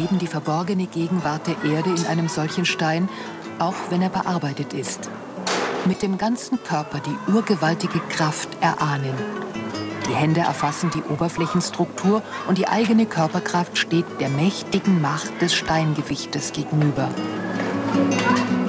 erleben die verborgene Gegenwart der Erde in einem solchen Stein, auch wenn er bearbeitet ist. Mit dem ganzen Körper die urgewaltige Kraft erahnen. Die Hände erfassen die Oberflächenstruktur und die eigene Körperkraft steht der mächtigen Macht des Steingewichtes gegenüber.